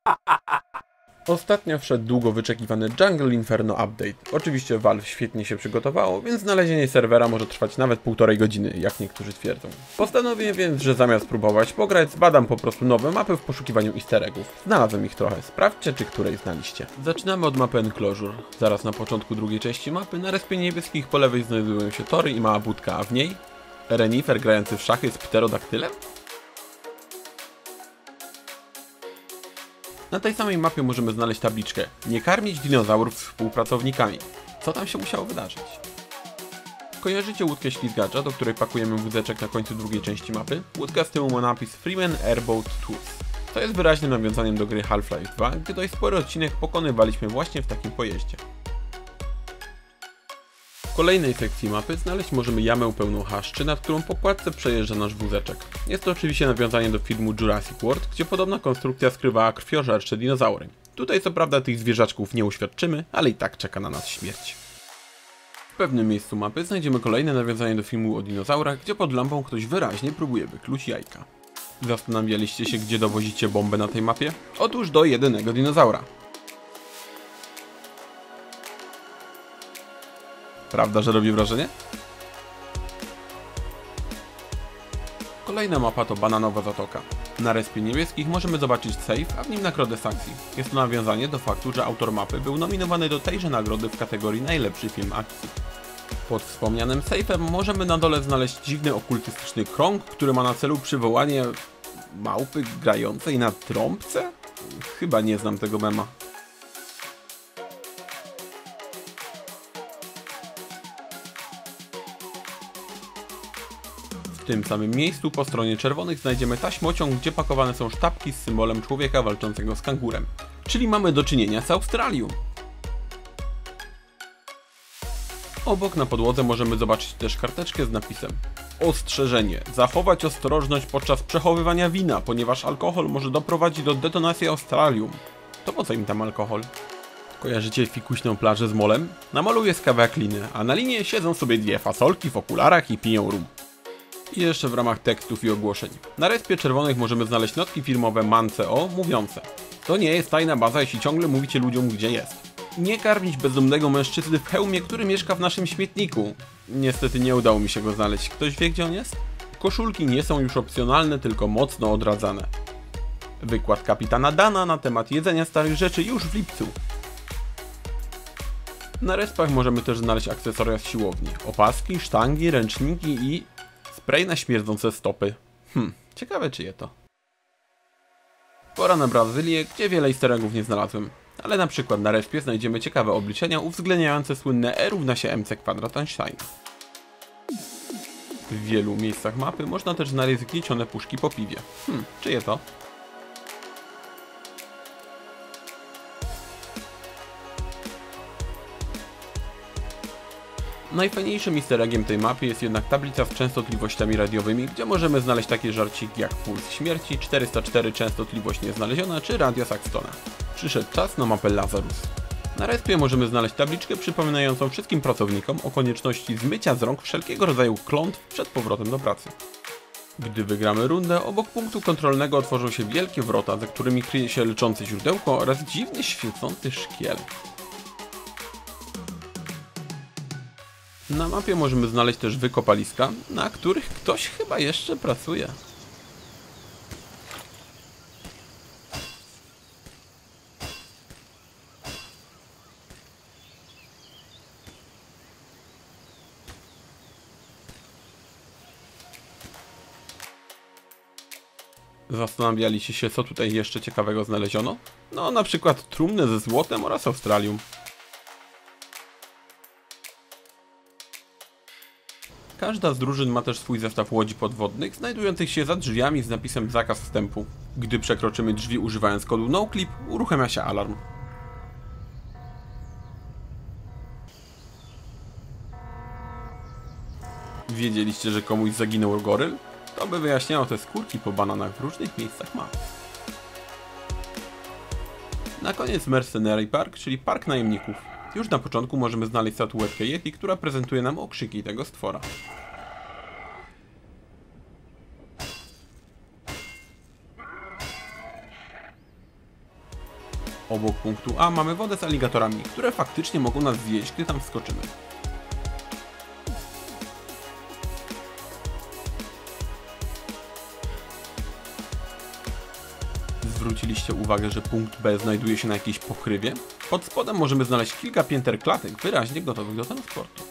Ostatnio wszedł długo wyczekiwany Jungle Inferno Update. Oczywiście Valve świetnie się przygotowało, więc znalezienie serwera może trwać nawet 1,5 godziny, jak niektórzy twierdzą. Postanowiłem więc, że zamiast próbować pograć, zbadam po prostu nowe mapy w poszukiwaniu easter eggów. Znalazłem ich trochę, sprawdźcie, czy której znaliście. Zaczynamy od mapy Enclosure. Zaraz na początku drugiej części mapy, na respie niebieskich po lewej znajdują się tory i mała budka, a w niej renifer grający w szachy z pterodaktylem? Na tej samej mapie możemy znaleźć tabliczkę "Nie karmić dinozaurów z współpracownikami". Co tam się musiało wydarzyć? Kojarzycie łódkę ślizgacza, do której pakujemy wózeczek na końcu drugiej części mapy? Łódka z tyłu ma napis Freeman Airboat Tours. To jest wyraźnym nawiązaniem do gry Half-Life 2, gdy dość spory odcinek pokonywaliśmy właśnie w takim pojeździe. W kolejnej sekcji mapy znaleźć możemy jamę pełną haszczy, nad którą po kładce przejeżdża nasz wózeczek. Jest to oczywiście nawiązanie do filmu Jurassic World, gdzie podobna konstrukcja skrywała krwiożercze dinozaury. Tutaj co prawda tych zwierzaczków nie uświadczymy, ale i tak czeka na nas śmierć. W pewnym miejscu mapy znajdziemy kolejne nawiązanie do filmu o dinozaurach, gdzie pod lampą ktoś wyraźnie próbuje wykluć jajka. Zastanawialiście się, gdzie dowozicie bombę na tej mapie? Otóż do jedynego dinozaura. Prawda, że robi wrażenie? Kolejna mapa to Bananowa Zatoka. Na respie niebieskich możemy zobaczyć safe, a w nim nagrodę z akcji. Jest to nawiązanie do faktu, że autor mapy był nominowany do tejże nagrody w kategorii najlepszy film akcji. Pod wspomnianym safe'em możemy na dole znaleźć dziwny okultystyczny krąg, który ma na celu przywołanie małpy grającej na trąbce? Chyba nie znam tego mema. W tym samym miejscu po stronie czerwonych znajdziemy taśmociąg, gdzie pakowane są sztabki z symbolem człowieka walczącego z kangurem. Czyli mamy do czynienia z Australią. Obok na podłodze możemy zobaczyć też karteczkę z napisem: ostrzeżenie, zachować ostrożność podczas przechowywania wina, ponieważ alkohol może doprowadzić do detonacji Australium. To po co im tam alkohol? Kojarzycie fikuśną plażę z molem? Na molu jest kawałek liny, a na linie siedzą sobie dwie fasolki w okularach i piją rum. I jeszcze w ramach tekstów i ogłoszeń. Na respie czerwonych możemy znaleźć notki firmowe MAN.CO mówiące: to nie jest tajna baza, jeśli ciągle mówicie ludziom, gdzie jest. Nie karmić bezdomnego mężczyzny w hełmie, który mieszka w naszym śmietniku. Niestety nie udało mi się go znaleźć. Ktoś wie, gdzie on jest? Koszulki nie są już opcjonalne, tylko mocno odradzane. Wykład kapitana Dana na temat jedzenia starych rzeczy już w lipcu. Na respach możemy też znaleźć akcesoria z siłowni. Opaski, sztangi, ręczniki i spray na śmierdzące stopy. Ciekawe czyje to. Pora na Brazylię, gdzie wiele easter eggów nie znalazłem. Ale na przykład na respie znajdziemy ciekawe obliczenia uwzględniające słynne E równa się mc kwadrat Einsteina. W wielu miejscach mapy można też znaleźć zgniecione puszki po piwie. Czyje to? Najfajniejszym easter eggiem tej mapy jest jednak tablica z częstotliwościami radiowymi, gdzie możemy znaleźć takie żarciki jak Puls Śmierci, 404 częstotliwość nieznaleziona czy Radio Saxtona. Przyszedł czas na mapę Lazarus. Na respie możemy znaleźć tabliczkę przypominającą wszystkim pracownikom o konieczności zmycia z rąk wszelkiego rodzaju klątw przed powrotem do pracy. Gdy wygramy rundę, obok punktu kontrolnego otworzą się wielkie wrota, za którymi kryje się leczące źródełko oraz dziwnie świecący szkielet. Na mapie możemy znaleźć też wykopaliska, na których ktoś chyba jeszcze pracuje. Zastanawialiście się, co tutaj jeszcze ciekawego znaleziono? No, na przykład trumnę ze złotem oraz Australium. Każda z drużyn ma też swój zestaw łodzi podwodnych, znajdujących się za drzwiami z napisem zakaz wstępu. Gdy przekroczymy drzwi używając kodu NOCLIP, uruchamia się alarm. Wiedzieliście, że komuś zaginął goryl? To by wyjaśniało te skórki po bananach w różnych miejscach mapy. Na koniec Mercenary Park, czyli park najemników. Już na początku możemy znaleźć statuetkę Yeti, która prezentuje nam okrzyki tego stwora. Obok punktu A mamy wodę z aligatorami, które faktycznie mogą nas zjeść, gdy tam wskoczymy. Zwróciliście uwagę, że punkt B znajduje się na jakiejś pochrywie? Pod spodem możemy znaleźć kilka pięter klatek wyraźnie gotowych do transportu.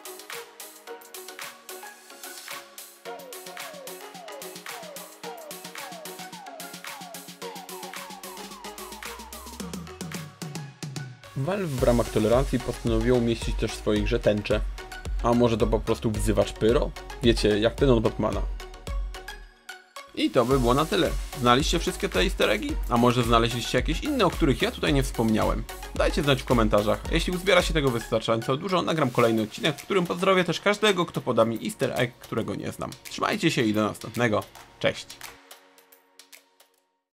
Valve w ramach tolerancji postanowiło umieścić też w swojej grze tęczę. A może to po prostu wzywacz pyro? Wiecie, jak ten od Batmana. I to by było na tyle. Znaliście wszystkie te easter eggi? A może znaleźliście jakieś inne, o których ja tutaj nie wspomniałem? Dajcie znać w komentarzach. Jeśli uzbiera się tego wystarczająco dużo, nagram kolejny odcinek, w którym pozdrowię też każdego, kto poda mi easter egg, którego nie znam. Trzymajcie się i do następnego. Cześć!